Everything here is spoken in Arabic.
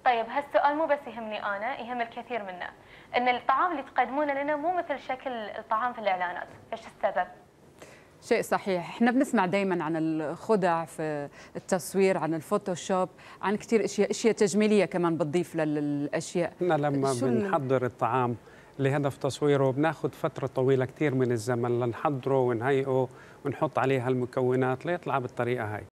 طيب هالسؤال مو بس يهمني أنا، يهم الكثير منا، إن الطعام اللي تقدمونه لنا مو مثل شكل الطعام في الإعلانات، فإيش السبب؟ شيء صحيح، احنا بنسمع دائما عن الخدع في التصوير، عن الفوتوشوب، عن كثير اشياء تجميليه كمان بتضيف للاشياء. احنا لما شو بنحضر الطعام لهدف تصويره بناخذ فترة طويلة كثير من الزمن لنحضره ونهيئه ونحط عليه هالمكونات ليطلع بالطريقة هاي.